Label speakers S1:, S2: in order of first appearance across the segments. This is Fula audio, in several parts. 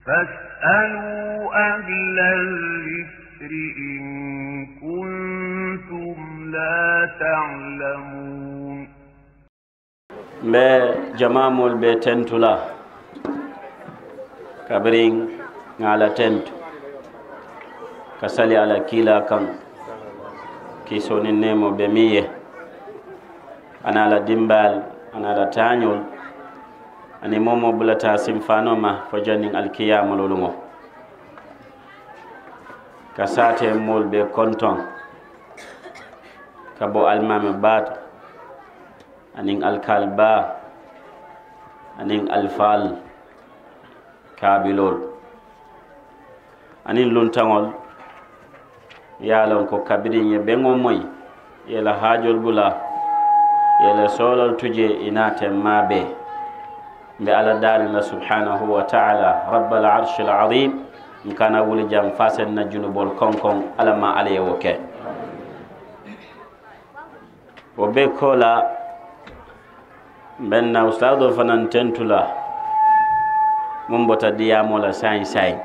S1: فاسألوا أهل الذكر إن كنتم لا تعلمون.
S2: ما جمامول بتنتلا كبرين على تنت كسالي على كيلا كم كيسون النمو بمية أنا على ديمبال أنا على تانيول أني مومو بلتا سيمفانو ما فجانين الكيام لولمو كساتي مول بكونتون كبو المام بات أنين الكالبا أنين الفال كابيلول أنين لونتانول يالون كو كابرين يبنغو موي يلا حاجول بلا يلا سولول تجي إناتي مابي بألا دارنا سبحانه وتعالى رب العرش العظيم إن كان أقول جام فاسن نجنب الكونكون ألا ما عليه وكي وبيكولا بأن أستاذ فنان تنتلا منبتا ديامولا ساين ساين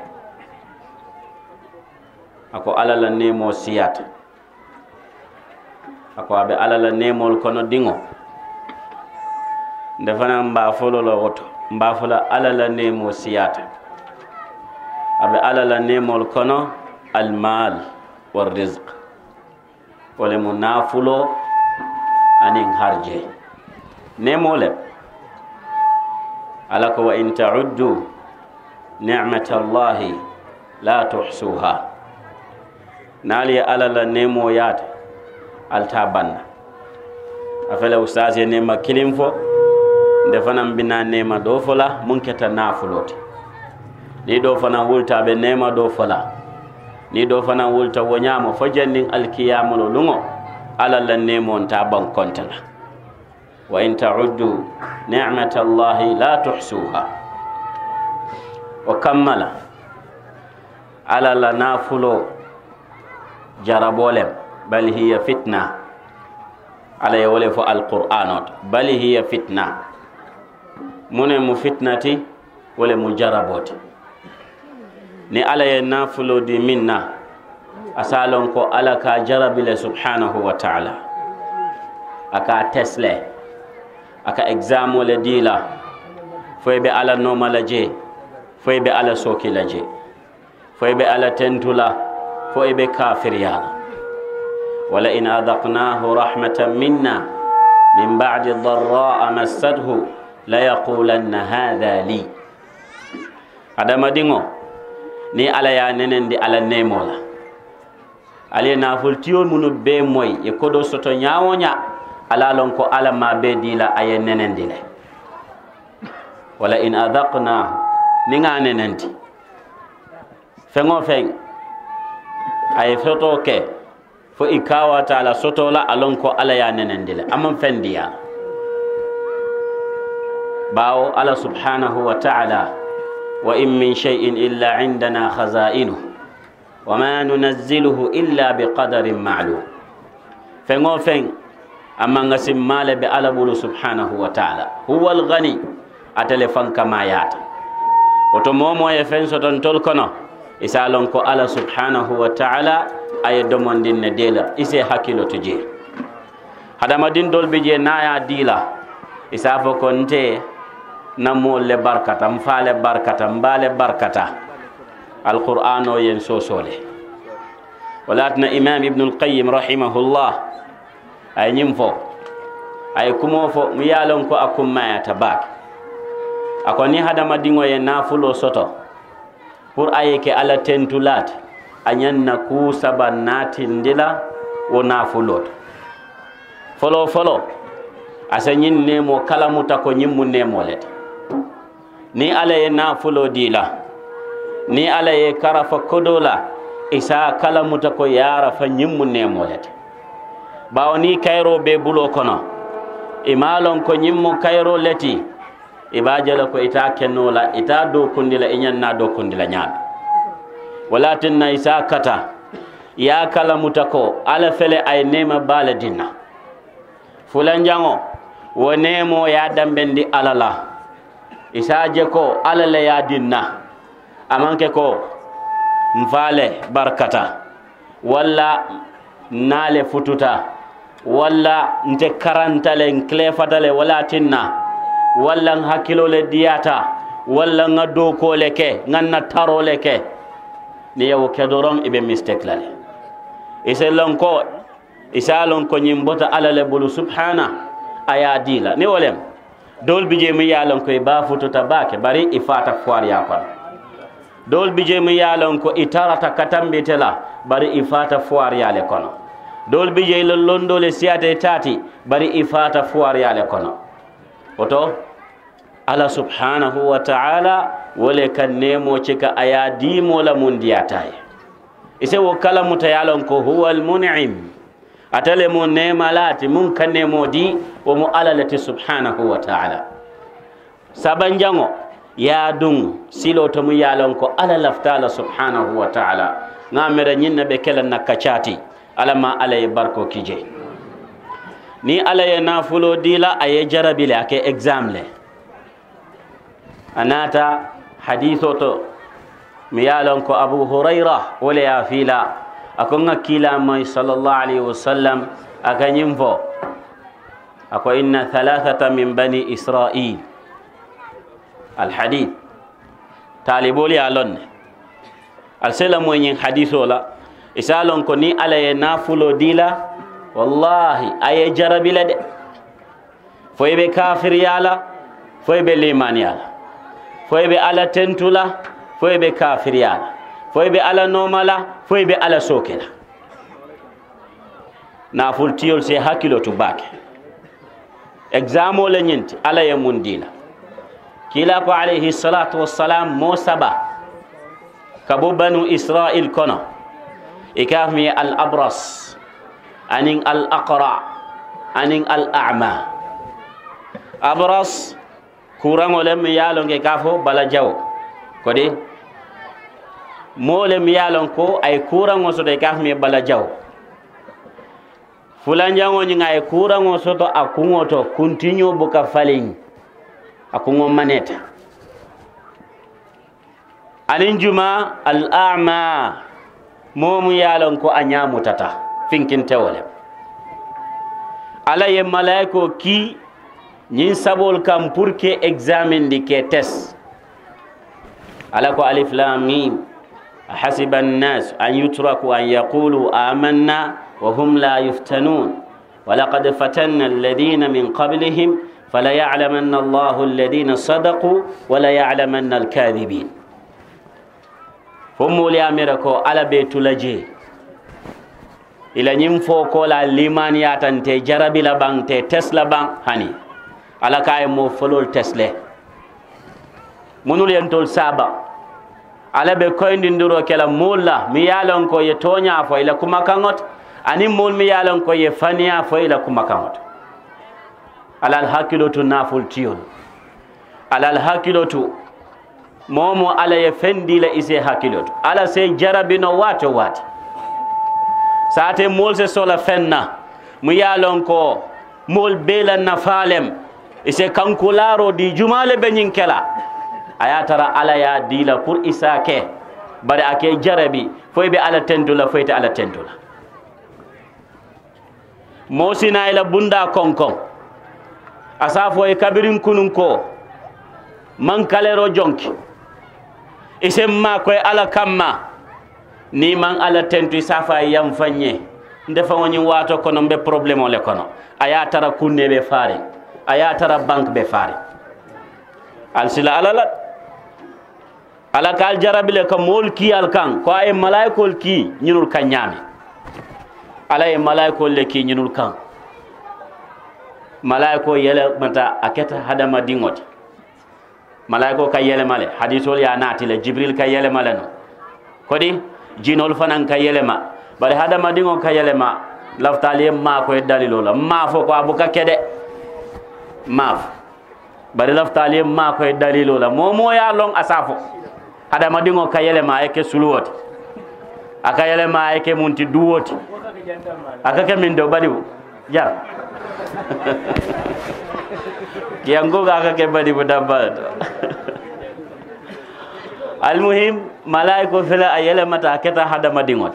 S2: أكو ألا لنيمو سيات أكو أبي ألا لنيمو الكونو دينو ndefana mbafolo la woto mbafola ala la nemo siyata abe ala la nemo kono al mal war rizq wala munafulo anin harje nemo le ala ko wa in ta'uddu ni'matallahi la tuhsuha nali ala la nemo yata altabanna afala ustaz ya nema kilimfo defana bina nema do fola munketa nafulote ni do fana wulta be nema do fola ni do fana wulta wonyamo fajannin alkiyamul lungo ala la nemo ta ban kontala wa in ta'uddu ni'matallahi la tuhsuha wa kammala ala la nafulo jarabolem bal hiya fitna ala yawle fo alqur'anot bal hiya fitna mune mu fitnati wala mu jaraboti ni ala ye nafulo di minna asalon ko ala ka jarabile subhanahu wa ta'ala aka tesle aka examo le dila foybe ala nomala je foybe ala sokila je foybe ala tentula foybe kafiriya wala in adaqnahu rahmatan minna min ba'di dharra'a massadhu la yaqulanna hadha li adama dingo ni ala ya nenen di ala nemola ali na fultiyon munu be moy e kodo soto nyaawonya ala lon ko ala ma be dila ay nenen dile wala in adaqna ni nga nenenti fengo feng ay soto ke fo ikawa taala soto la alon ko ala ya nenen dile amam fendiya باو الله سبحانه وتعالى وإن من شيء إلا عندنا خزائنه وما ننزله إلا بقدر معلوم فنو فن أما نسم مال بألبول سبحانه وتعالى هو الغني أتلفن كما يات وتمومو يفن ستن تلقنا إسالنكو الله سبحانه وتعالى أي دمون دين نديلا إسي حكيلو تجير هذا ما دين دول بيجي نايا ديلا إسافو كنتي namo le barkata mfale barkata mbale barkata القرآن ينسوسوله ولاتنا إمام ابن القيم رحمه الله أي نمفو أي كموفو ميالونكو أكم ما يتباك أكوني هذا ما دينو ينافلو سوتو pour ayeke ala tentulat anyanna ku sabanati ndila wonafulot folo folo asanyin nemo kalamuta ko nyimmu nemolet ni ala ye nafulo dila ni ala ye karafa kodola isa kalamuta ko yara fa nyimmu nemolet bawni kayro be bulo kono imalon ko nyimmu kayro leti ibajala ko ita kenola ita do kundila inyanna do kundila nyaab walatin na isa kata ya kalamuta ko ala fele ay nema baladina fulan jango wonemo ya dambendi alala isa je ko alala ya dinna amanke ko mfale barkata walla nale fututa walla nte karantale nklefatale wala tinna walla hakkilole diyata walla nga dokole ke nganna tarole ke ni yewo kedoron ibe mistake lale iselon ko nyimbota alale bulu subhana aya dila ni wolem dol bije mi yalon ko ba fututa bake bari ifata foar ya kon dol bije mi yalon ko itarata katambitela bari ifata foar ya le kono dol bije londo le siate tati bari ifata foar ya le kono oto ala subhanahu wa ta'ala wole kan nemo cika aya dimo la mundiyataye ise wo kala mutayalon ko huwal mun'im atale mo nemalati mun kan nemo di wo mo alalati subhanahu wa ta'ala sabanjango ya dun silo to mu yalon ko ala laftala subhanahu wa ta'ala ngamere nyinna be kala nakachati alama alay barko kije ni alay nafulo dila ay jarabile ake exam le anata haditho to mi yalon ko Abu Hurairah wala ya fila akonga kila mai sallallahu alaihi wasallam akanyimvo ako inna thalathata min bani Israil الحديث طالبولي alon alsela moyin haditho la isalon ko ni alaye nafulo dila wallahi aye jarabila de foybe kafir yala foybe liman yala foybe ala tentula foybe kafir yala foybe ala nomala foybe ala sokela naful tiyol se hakilo to bake examo le nyinti alaye mundila kila ko alayhi salatu wassalam mo saba kabo banu Israil kono ikafmi al abras anin al aqra anin al a'ma abras kurango lem yalon ke kafo bala jaw ko de mo lem yalon ko ay kurango so de kafmi bala jaw fulanjango nyi ngay kurango so to akungoto continue buka falin akungo maneta aninjuma al a'ma momu yalon ko anyamu tata finkin tewole alaye malaiko ki nyin sabol kam pour que examen di ke test alako alif lam mim hasiba an-nas an yutraku an yaqulu amanna wa hum la yuftanun wa laqad fatanna alladhina min qablihim فلا يعلمن الله الذين صدقوا ولا يعلمن الكاذبين هم لامركو على بيت لجي الى نيمفو كولا ليمان ياتن تي جربي لبان تي تسلا بان هاني على كاي مو فلول تسله منول ينتول سابا على be koyndi nduro kala mulla mi yalon ko ye tonya fo ila kuma kangot ani mul mi yalon ko ye fania fo ila kuma kangot alal hakilotu naful tiyol alal hakilotu momo ala ye fendi la ise hakilotu ala se jarabino wato wati saate mol se sola fenna mu yalon ko mol bela nafalem ise kankularo di jumale benyin kala ayatara ala ya dila pour isake bare ake jarabi foybe ala tentula foyte ala tentula mosina ila bunda konkon asafo e kabirin kunun ko man kalero jonki isemma ko ala kamma ni man ala tentu safa yam fanye ndefa woni wato kono be problème ole kono aya tara kunne be faare aya tara bank be faare al sila ala kal jarabile ko mol ki al kan ko ay malaikol ki nyinul kanyame ala e malaikol le ki nyinul kan malaiko yele mata aketa hadama dingot malaiko ka yele male hadithol ya nati le jibril ka yele male no kodi jinol fanan ka yele ma bari hadama dingo ka yele ma laftali ma ko dalilola ma fo ko abuka kede ma bari laftali ma ko dalilola momo ya long asafo hadama dingo ka yele ma eke suluwoti aka yele ma eke munti duwoti aka ke min do badibu jar kiango aka ke badibu dambal المهم ملائكة فلا أيلا متى كتا هذا مدينوت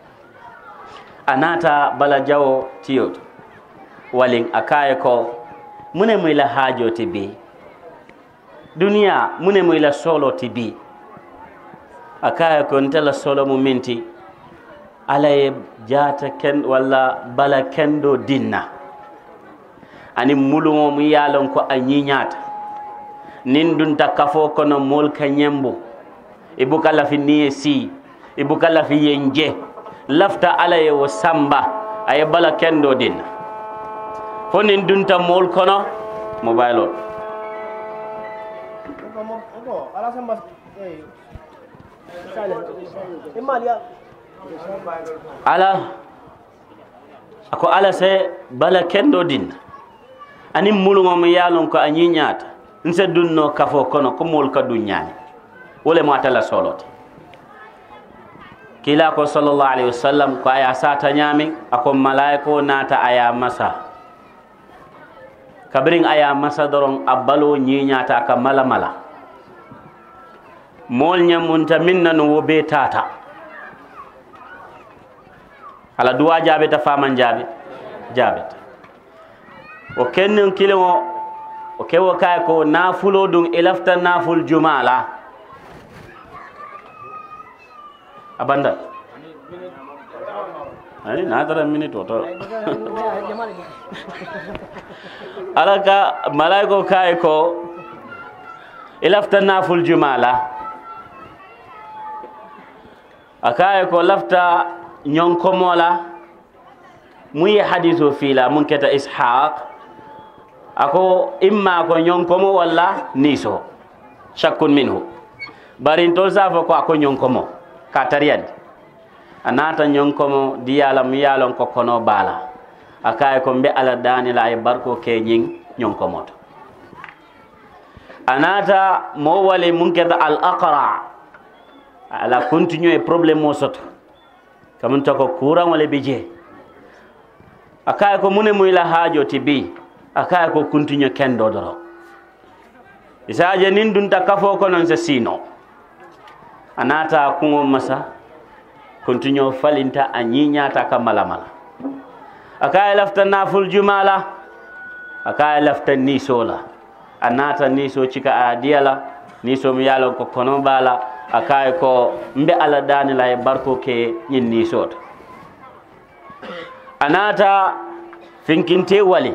S2: أناتا بلا جو تيوت ولين أكايكو من ميلا حاجو تبي دنيا من ميلا سولو تبي أكايكو نتلا سولو ممنتي على جاتا كن ولا بلا كندو دينا أني مولو ميالون كو أنينيات نندون تكافو كنو مول كنيمبو ibuka lafi niye si ibuka lafi yenje lafta alaye wo samba ay bala kendo din fonin dunta mol kono mobile
S3: ala samba
S2: ala ako ala se bala kendo din ani mulungo mi yalon ko anyinyata nse dunno kafo kono ko mol ka dunyani wala ma tala solot kila ko sallallahu alaihi wasallam ko aya sata nyami ako malaiko nata aya masa kabring aya masa doron abalo nyinyata ka mala mol nyamunta minna no wobe tata ala duwa jabe ta faman jabe o kennen kilimo o kewo kay ko nafulo dum ilafta naful jumala abanda ay nadara minute to alaka malaiko kay ko ilafta naful jumala akay ko lafta nyonkomola muy hadithu fila mun keta ishaq ako imma ko nyonkomo walla niso shakkun minhu barin to safo ko ako nyonkomo katariyad anata nyonkomo diyala mi yalon ko kono bala akay ko mbe ala dani la ay barko ke nyin nyonkomo anata mo wali munketa al aqra ala continue problème mo soto kamun to ko kuran wala bije akay ko mune muy la hajo tibi akay ko continue kendo doro isaje nin dun ta kafo ko non se sino anata kungo masa continue falinta anyinya ta kamala akay lafta naful jumala akay lafta nisola anata niso cika adiala niso mi yalo ko kono bala akay ko mbe ala dani lay barko ke nyin niso anata finkinte wali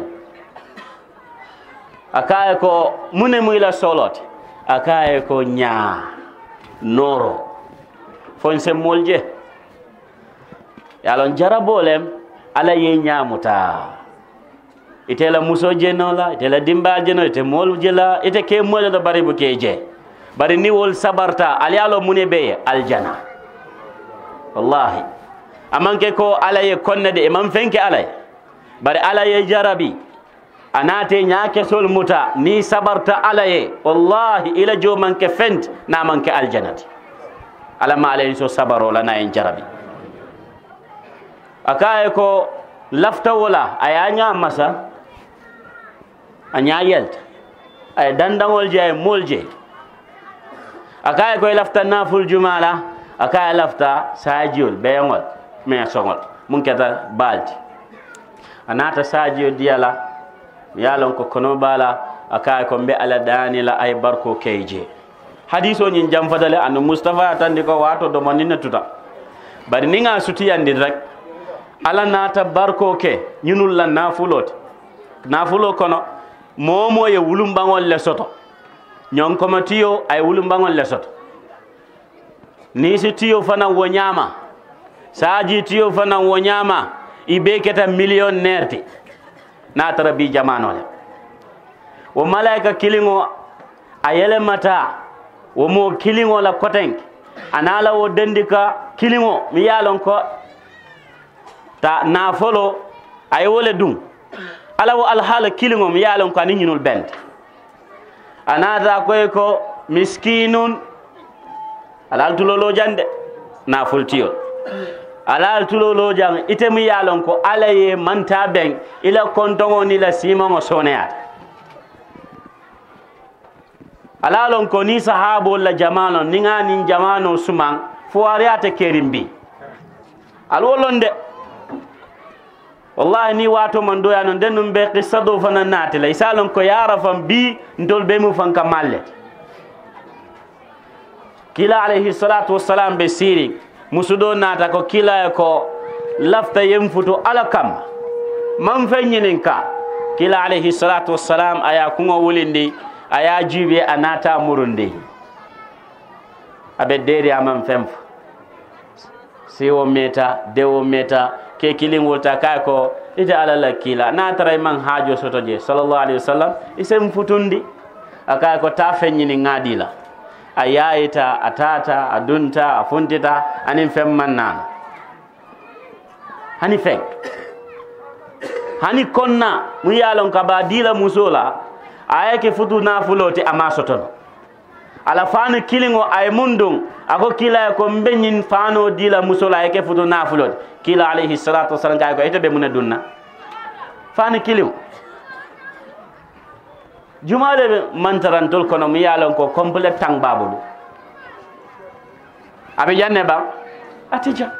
S2: akay ko mune muyla solot akay ko nya noro fonse molje yalon jarabolem ala ye nyamuta itela muso jenola itela dimba jeno ite mol jela ite ke mol do bari bu keje bari ni wol sabarta ali alo mune be aljana wallahi amanke ko ala ye konnade e man fenke ala bari ala ye jarabi anate nyaake sol muta ni sabarta ala ye wallahi ila jo manke fent na manke aljanati ala ma ala so sabaro la na en jarabi akaye ko lafta wala ayanya masa anya yelt ay dandangol je molje akaye ko lafta naful jumala akaye lafta sajiul beyangol me songol mun keta balti anata sajiul diala yalon ko kono bala akaye ko be ala dani la ay barko keje hadiso nyin jam fadale an mustafa tandi ko wato do manina tuta bari ninga sutiyandi rek ala nata barko ke nyinul la nafulo kono momo ye wulumbangol le soto nyon komatiyo ay wulumbangol le soto ni si tiyo fana wonyama saji tiyo fana wonyama ibe keta millionnaire ti na tarabi jamano le wo malaika kilingo ayele mata wo mo kilingo la kotenk anala wo dendika kilingo mi yalon ko ta na folo ay wole dum ala wo alhala kilingo mi yalon ko ani nyinul bent anata koy ko miskinun alal tulolo jande na fultiyo alal tulolo jang ite mi yalon ko alaye manta ben ila kontongo ni la sima mo soneyat alalon ko ni sahabo la jamano ni ngani jamano suman fuariate kerimbi alwolonde wallahi ni wato man do yanon denum be qissado fana natila isalon ko yara fam bi ndol be mu fanka malle kila alayhi salatu wassalam be siri musudo nata ko kila ko lafta yemfutu alakam man fenyininka kila alayhi salatu wassalam aya kungo wulindi aya jibe anata murundi abe deri amam femf siwo meta dewo meta ke kilingol ta kay ko ita alala kila na taray man hajo soto je sallallahu alaihi wasallam isem futundi akay ko ta fenyini ngadila ayayita atata adunta afuntita anin femman nan hani fek hani konna mu yalon ka ba dila musola ayake futu na fuloti ama sotono ala fanu kilingo ay mundum ako kila ko mbenyin fano dila musola ayake futu na fuloti kila alayhi salatu wasallam kay ko ite be mun dunna fanu kilingo jumale mantarantol kono mu yalon ko complete tang babulu abe janne ba atija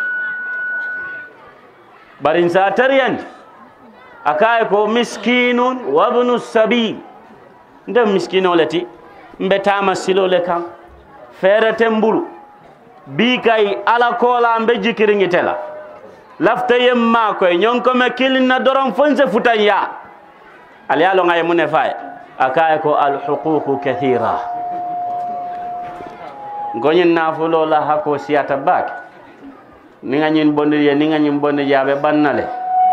S2: barin sa tariyan akay ko miskinun wa ibn sabil ndem miskino lati mbetama silole kam fere tembulu bi kay ala kola mbe jikiringi tela lafta yemma ko nyonko me kilina doron fonse futanya ali alo ngay mune fay akay ko al huquq kathira gonyin nafulo la hako siyata bak ninga nyin bondi yabe bannale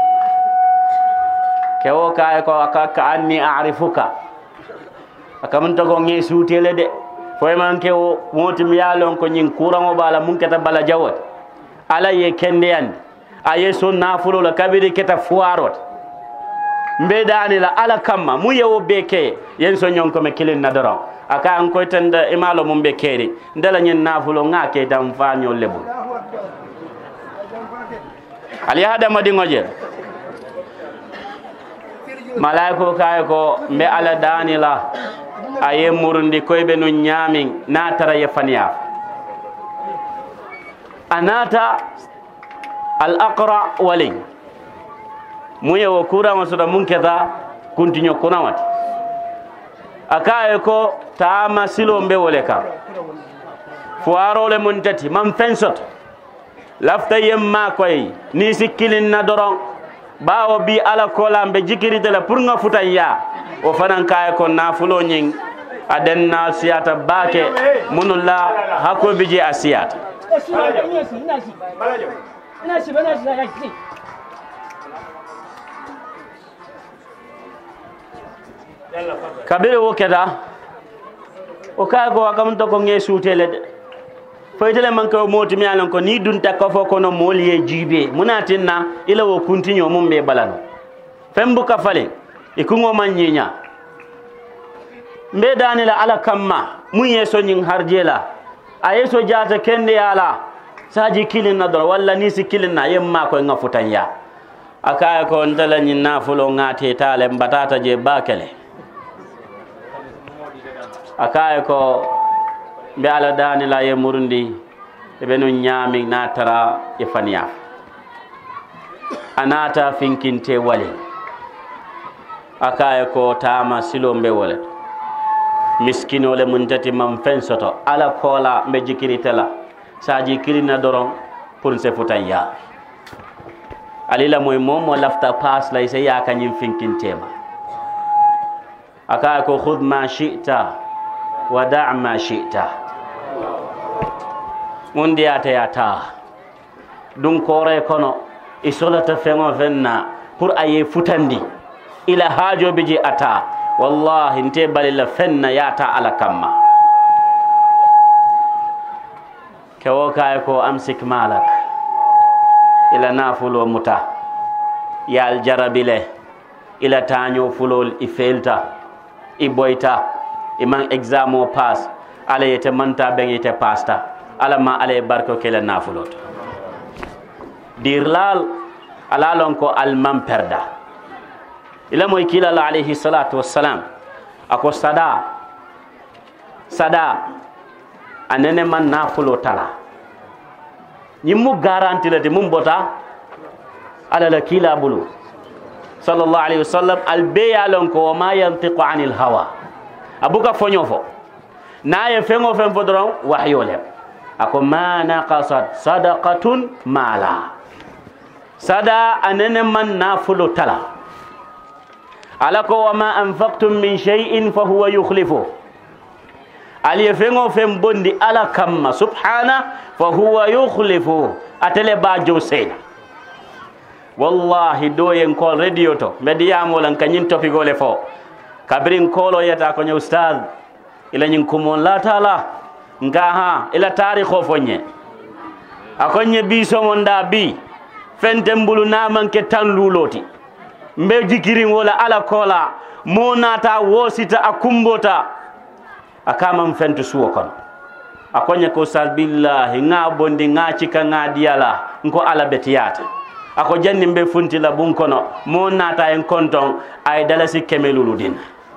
S2: kewo kay ko akaka anni a'rifuka akamunta go ngi sutele de foy man kewo motim yalon ko nyin kurango bala mun keta bala jawot ala ye kende yandi aye so nafulo la kabiri keta fuarot mbedani la ala kamma mu yewo beke yen so nyon ko me kilin na doron aka an ko tanda imalo mum be keri ndala nyen nafulo ngake dam fanyo lebu ali hada madi ngoje malaiko kay ko mbe ala danila aye murundi koybe no nyamin na tara ye faniya anata al aqra wali muye wo kura mo soda munketa kuntinyo kunawati akaye ko taama silo mbe woleka fuaro le muntati man fensot lafta yemma koy ni sikilin na doron bawo bi ala kola mbe jikiri de la pour nga futanya o fanan kaye ko nafulo nyin adenna siyata bake munulla hako biji asiyata kabire wo keda o kaye ko akamunta ko nge sutele de faytele man ko moti mi alan ko ni dunta ko fo kono moliye jibe munatinna ila wo kuntinyo mum be balano fembu ka fale e kungo man nyinya mbe danila ala kamma mun yeso nyin harjela ayeso jata kende yala saji kilin na dor walla ni si kilin na yemma ko ngafutanya akaya ko ndala nyin nafulo ngate tale mbatata je bakele akaya ko mbe ala danila ye murundi e benu nyami natara e faniya anata finkinte wali akaya ko tama silo mbe wala miskino le muntati mam fensoto ala kola mbe jikiritela saji kirina doron pour se futaya alila moy momo lafta pass lay se ya kanyim finkintema akaya ko khudh ma shi'ta wa da' ma shi'ta mundi yata dun kore kono isolata fengo fenna pour aye futandi ila hajo biji ata wallahi nte balila fenna yata ala kamma kewo kay ko amsik malak ila nafulo muta yal jarabile ila tanyo fulol ifelta iboyta iman examo pass ala yete manta ben yete pasta ala ma ala barko kala nafulot dirlal ala lon ko al man perda ila moy kila la alayhi salatu wassalam ako sada sada anene man nafulo tala ñimmu garanti la de mum bota ala la kila bulu sallallahu alayhi wasallam al beyalon ko ma yantiqu anil hawa abuka foño fo naye fengo fen fo doron wahyole ako ma naqasat sadaqatun mala sada anene man nafulo tala alako wa ma anfaqtum min shay'in fa huwa yukhlifu ali fengo fen bondi ala kamma subhana fa huwa yukhlifu atele ba josena wallahi do yen kol radio to media molan kanyin topic gole fo kabrin kolo yata ko nyaw ustad ila nyin kumon la taala ngaha ila tarikho fonye akonye bi somonda bi fentembulu namanke tan luloti mbe jikirin wala ala kola monata wosita akumbota akama fentu suwo kon akonye ko sal billahi nga bondi nga cika nga diala nko ala betiyata ako janni mbe funti la bun kono monata en konton ay dalasi kemeluludin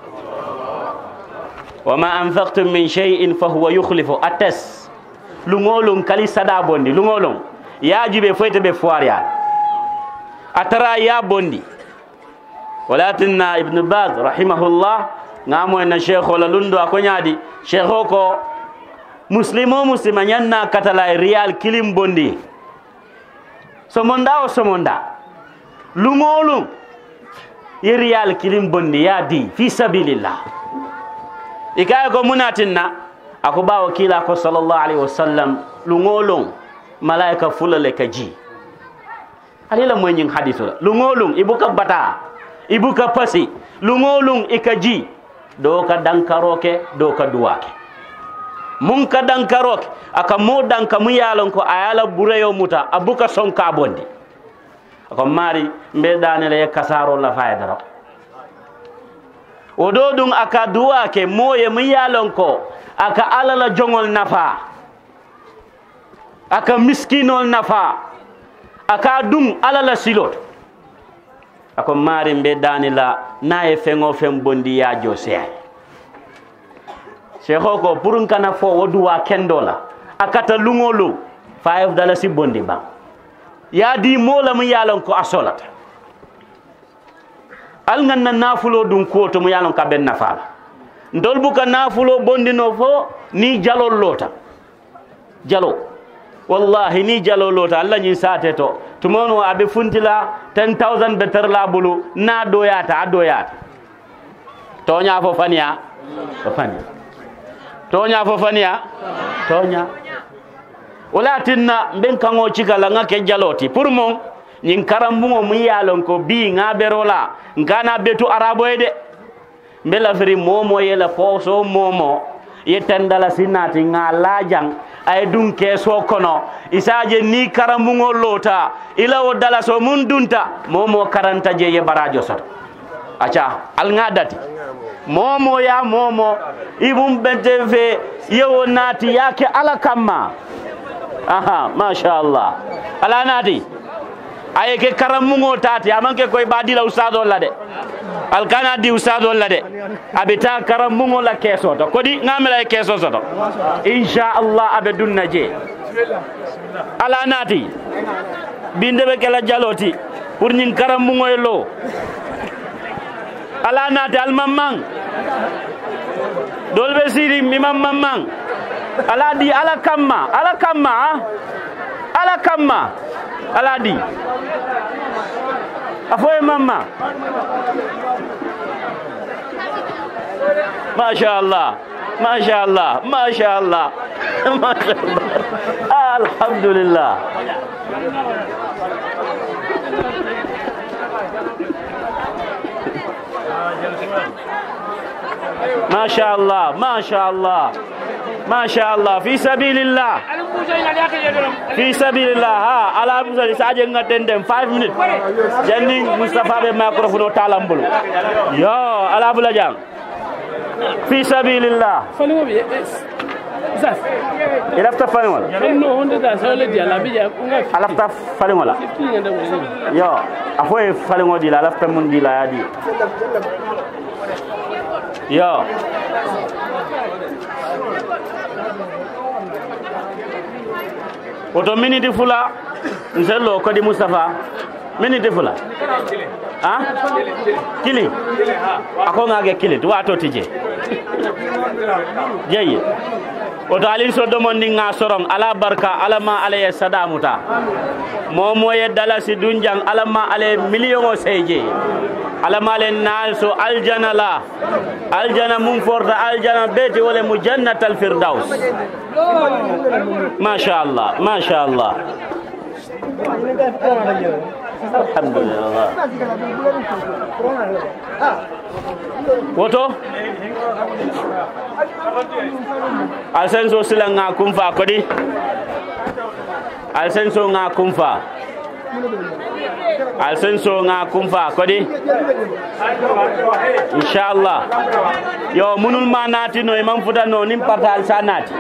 S2: wama anfaqtum min shay'in fa huwa yukhlifu atas lungolun kali sada bondi lungolun yajibe foyte be foariya atara ya bondi walatinna ibn baz rahimahullah ngamo en sheikh wala lundo akonyadi sheikh ko muslimo muslima nyanna katala real kilim bondi somonda o somonda lungolun ye real kilim bondi ya di fi sabilillah ikaya ko munatinna ako bawo kila ko sallallahu alaihi wasallam lungolun malaika fulale kaji alila moyin hadithu lungolun ibuka bata ibuka pasi lungolun ikaji do ka dankaroke do ka duwake mun ka dankaroke aka mo danka mu yalon ko ayala bureyo muta abuka sonka bondi ako mari mbe danele kasaro la faydara ododun aka duwake moye mu yalon ko aka alala jongol nafa aka miskinol nafa aka dum alala silot ako mari mbe danila naye fengo fem bondi ya jose shekho ko purun kana fo woduwa kendola akata lungolu $5 bondi ba ya di mola mu yalon ko asolata al nganna nafulo dum ko to mu yalon ka ben nafa ndol buka nafulo bondi no fo ni jalol lota jalo wallahi ni jalo lota Allah nyi sate to tumono abe funtila 10,000 better la bulu na doyata adoyata tonya fo fania tonya fo fania tonya wala tinna ben kango cikala ngake jaloti pour mon nyin karambugo mu yalon ko bi ngaberola ngana betu arabo ede mbela feri momo yela foso momo yetandala sinati ngala jang ay dun keso kono isaje ni karambugo lota ila o dala so mun dunta momo karanta je ye barajo soto acha al ngadati momo ya momo ibum bente fe yewo nati yake ala kamma aha masha Allah ala nati ayeke karamungo tati amanke koy badila ustado la de alkana di ustado la de abita karamungo la keso to kodi ngamela keso soto insha Allah abe dunna je ala nati binde be kala jaloti pour nyin karamungo lo ala nati al mamang dolbe siri mi mamang ala di ala kamma ala di afoy mama masha Allah alhamdulillah ما شاء الله في سبيل الله ها على مسجد ساجي ngatendem 5 minutes jandi Mustafa be microphone talambulu yo ala bula jang في سبيل الله ilafta fani wala alafta fani wala yo afoy fani ngodi la alafta mun di la yadi yo woto minute fula nsello ko di Mustafa minute fula ha kili ako ngage kili wato tije jeyi woto alin so domondi nga sorong ala barka alama alaye sadamuta momo ye dalasi dunjang alama ale million o seje alama le nalso aljana la aljana mum forta aljana beti wala mujannatal firdaus ما شاء الله ما شاء الله الحمد لله woto alsenso silanga kumfa kodi alsenso nga kumfa alsenso nga kumfa kodi inshallah yo munul manati no imam futa no nim partal sanati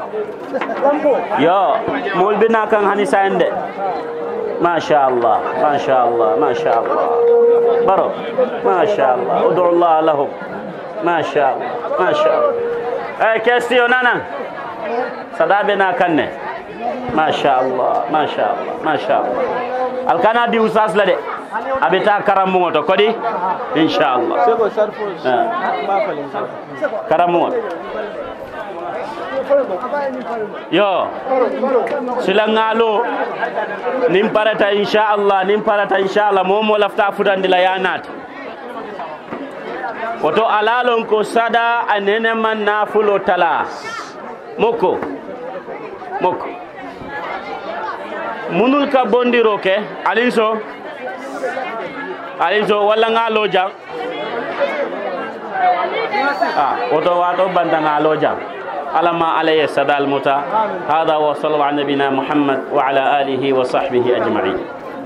S2: yo mul bina kan hani sande ما شاء الله ما شاء الله ما شاء الله برو ما شاء الله ادعو الله لهم ما شاء الله ما شاء الله اي كاستيو نانا صدابنا كنه ما شاء الله ما شاء الله ما شاء الله الكنا دي وساس لدي ابيتا كراموتو كودي ان شاء الله كراموت yo silangalo nimparata inshallah momo lafta futandila yanat woto alalon ko sada anene man nafulo tala moko munul ka bondiro ke alinso wala ngalo jam woto wato bandana lo jam على ما عليه السدال المتى هذا وصلى على نبينا محمد وعلى آله وصحبه أجمعين